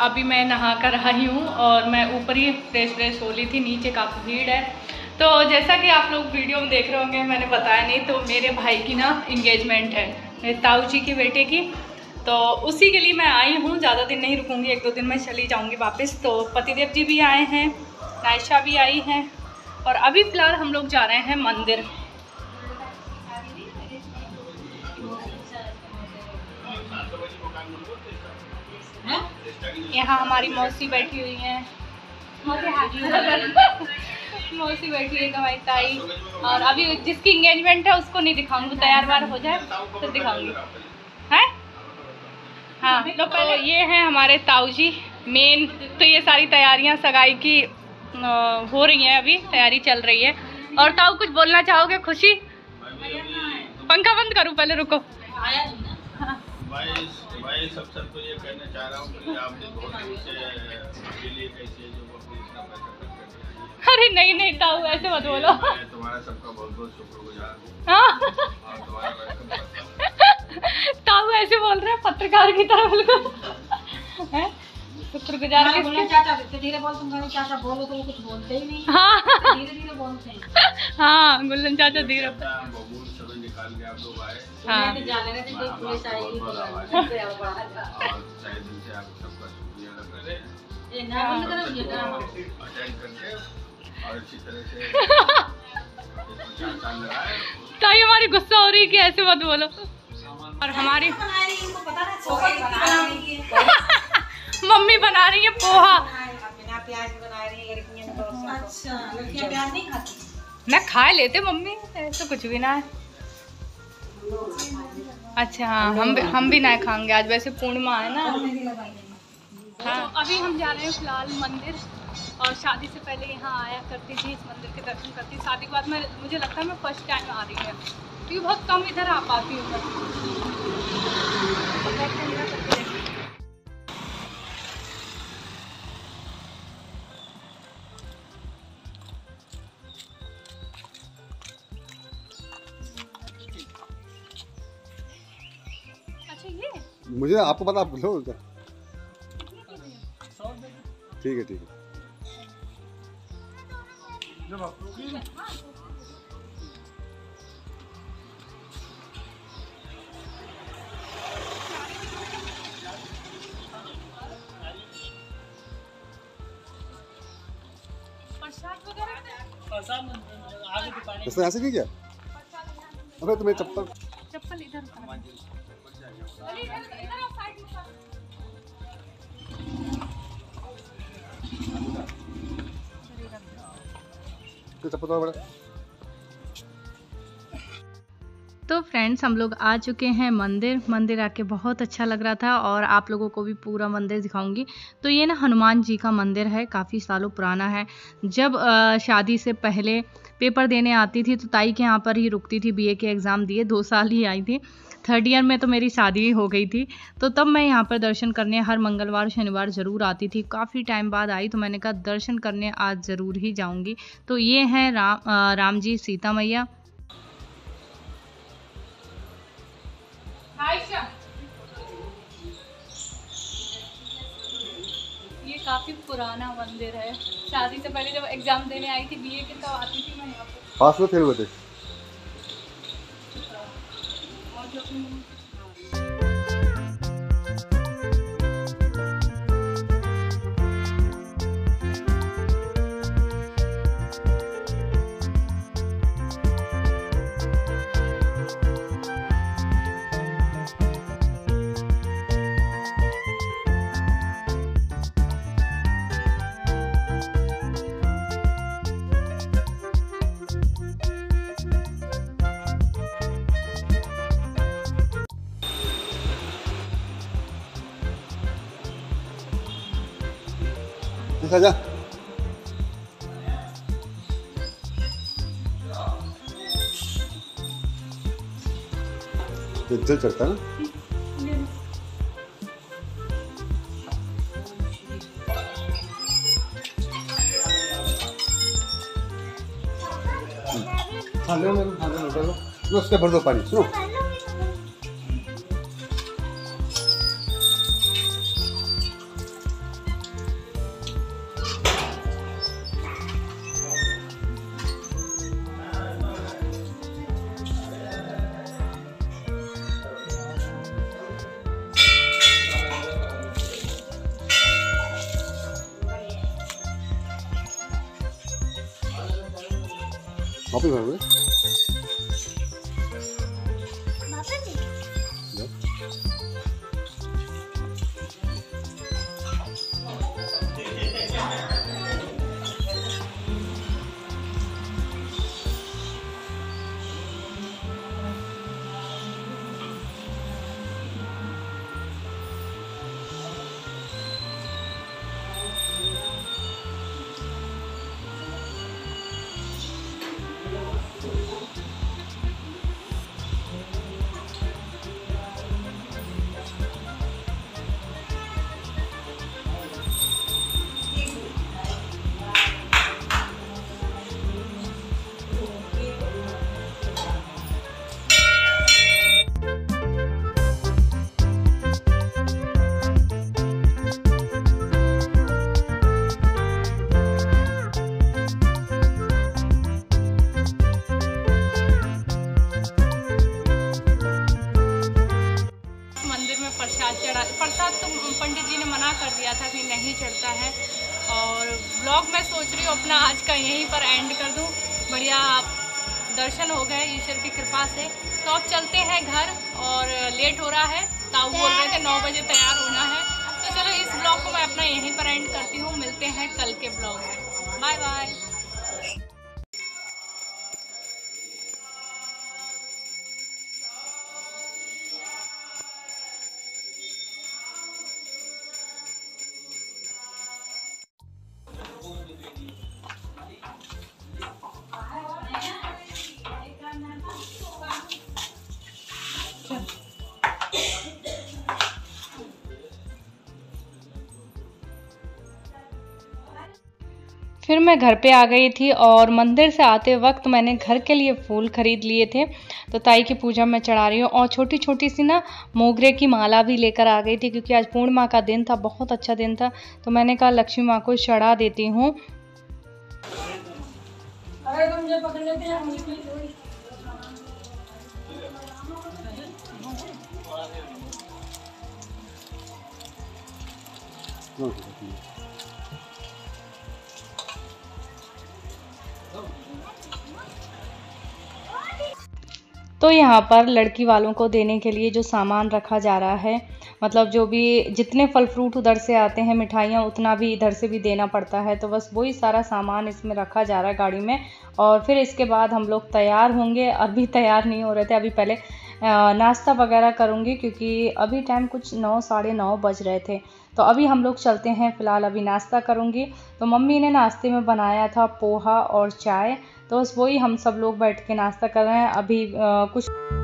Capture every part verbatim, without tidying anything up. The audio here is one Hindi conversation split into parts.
अभी मैं नहा कर आई हूँ और मैं ऊपर ही फ्रेश फ्रेश हो ली थी, नीचे काफ़ी भीड़ है। तो जैसा कि आप लोग वीडियो में देख रहे होंगे, मैंने बताया नहीं, तो मेरे भाई की ना इंगेजमेंट है, मेरे ताऊ जी के बेटे की, तो उसी के लिए मैं आई हूँ। ज़्यादा दिन नहीं रुकूँगी, एक दो दिन में चली जाऊँगी वापस। तो पतिदेव जी भी आए हैं, नायशा भी आई हैं और अभी फ़िलहाल हम लोग जा रहे हैं मंदिर। यहाँ हमारी मौसी बैठी हुई हैं, मौसी बैठी है हमारी ताई। और अभी जिसकी इंगेजमेंट है उसको नहीं दिखाऊंगी, तैयार वार हो जाए तो दिखाऊंगी, है हाँ। तो पहले ये हैं हमारे ताऊ जी मेन। तो ये सारी तैयारियां सगाई की हो रही हैं, अभी तैयारी चल रही है। और ताऊ कुछ बोलना चाहोगे? खुशी, पंखा बंद करूँ पहले, रुको। भाई सबसे तो ये कहना चाह रहा हूँ कि आपने बहुत दिन से मेरे लिए कैसे जो अपनी इतना पैसा खर्च कर दिया। अरे नहीं नहीं ताऊ, ऐसे मत बोलो। मैं तुम्हारा सबका बहुत बहुत शुक्रगुजार हूँ। ताऊ ऐसे बोल रहे हैं पत्रकार की तरह, बिल्कुल शुक्रगुजार। चाचा धीरे बोल, तुम चाचा बोलो तो वो कुछ बोलते ही नहीं। हाँ धीरे धीरे बोलते हैं। हाँ गुल्लन चाचा धीरे निकाल के आप लोग आए। हाँ ताई हमारी गुस्सा हो रही है कि ऐसे मत बोलो। और हमारी मम्मी बना रही है पोहा। बिना प्याज बना रही है लड़कियां। अच्छा, लड़कियां प्याज नहीं खाती? ना खा लेते मम्मी, ऐसा कुछ भी ना है। अच्छा हाँ, हम भी हम भी ना खाएंगे आज, वैसे पूर्णिमा है ना। हाँ तो अभी हम जा रहे हैं फिलहाल मंदिर। और शादी से पहले यहाँ आया करती थी, इस मंदिर के दर्शन करती थी। शादी के बाद मैं, मुझे लगता है मैं फर्स्ट टाइम आ रही हूँ, क्योंकि बहुत कम इधर आ पाती हूँ। अच्छा ये मुझे आपको पता, आप लो। ठीक है ठीक है। प्रसाद ऐसे नहीं क्या? अबे तुम्हें चप्पल चप्पल इधर तो चप्पल तो बड़ा। तो फ्रेंड्स हम लोग आ चुके हैं मंदिर। मंदिर आके बहुत अच्छा लग रहा था और आप लोगों को भी पूरा मंदिर दिखाऊंगी। तो ये ना हनुमान जी का मंदिर है, काफ़ी सालों पुराना है। जब आ, शादी से पहले पेपर देने आती थी तो ताई के यहाँ पर ही रुकती थी, बीए के एग्ज़ाम दिए, दो साल ही आई थी। थर्ड ईयर में तो मेरी शादी हो गई थी, तो तब मैं यहाँ पर दर्शन करने हर मंगलवार शनिवार ज़रूर आती थी। काफ़ी टाइम बाद आई तो मैंने कहा दर्शन करने आज ज़रूर ही जाऊँगी। तो ये हैं राम आ, राम जी, सीता मैया। ये काफी पुराना मंदिर है। शादी से पहले जब एग्जाम देने आई थी बीए के, तब आती थी मैं यहाँ पे। पास में फिर बते। जा जल चढ़ता है ना। थाले में थाले में डालो, उसके भर दो पानी। सुनो वापस घर में प्रसाद चढ़ा प्रसाद तो पंडित जी ने मना कर दिया था कि नहीं चढ़ता है। और ब्लॉग मैं सोच रही हूँ अपना आज का यहीं पर एंड कर दूँ। बढ़िया दर्शन हो गए ईश्वर की कृपा से। तो अब चलते हैं घर और लेट हो रहा है। ताऊ बोल रहे थे नौ बजे तैयार होना है। तो चलो इस ब्लॉग को मैं अपना यहीं पर एंड करती हूँ। मिलते हैं कल के ब्लॉग में। Bye bye. फिर मैं घर पे आ गई थी और मंदिर से आते वक्त मैंने घर के लिए फूल खरीद लिए थे। तो ताई की पूजा में चढ़ा रही हूँ और छोटी छोटी सी ना मोगरे की माला भी लेकर आ गई थी क्योंकि आज पूर्णिमा का दिन था, बहुत अच्छा दिन था। तो मैंने कहा लक्ष्मी माँ को चढ़ा देती हूँ। तो यहाँ पर लड़की वालों को देने के लिए जो सामान रखा जा रहा है, मतलब जो भी जितने फल फ्रूट उधर से आते हैं, मिठाइयाँ, उतना भी इधर से भी देना पड़ता है। तो बस वही सारा सामान इसमें रखा जा रहा है गाड़ी में। और फिर इसके बाद हम लोग तैयार होंगे। अभी तैयार नहीं हो रहे थे, अभी पहले नाश्ता वगैरह करूँगी क्योंकि अभी टाइम कुछ नौ साढ़े नौ बज रहे थे। तो अभी हम लोग चलते हैं। फ़िलहाल अभी नाश्ता करूँगी। तो मम्मी ने नाश्ते में बनाया था पोहा और चाय। तो बस वही हम सब लोग बैठ के नाश्ता कर रहे हैं। अभी आ, कुछ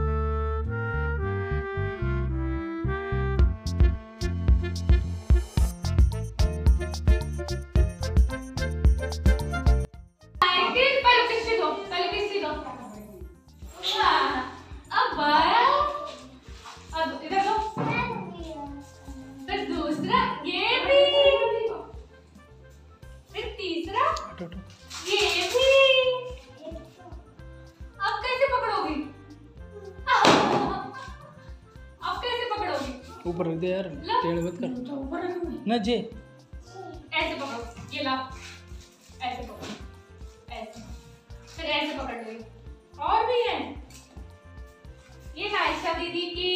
ऊपर रख दे यार, टेढ़ मत कर ना जे। ऐसे पकड़ो, ये लाओ, ऐसे पकड़ो, ऐसे, फिर ऐसे पकड़ लो। और भी है ये नायशा दीदी की,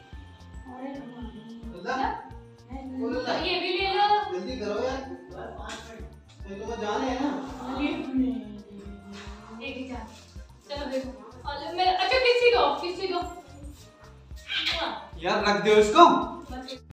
तो ये भी ले लो। जल्दी करो यार, नहीं तो जाने है ना। एक ही जान, चलो देखो। और मैं अच्छा किसी दो, किसी दो यार, रख दो इसको।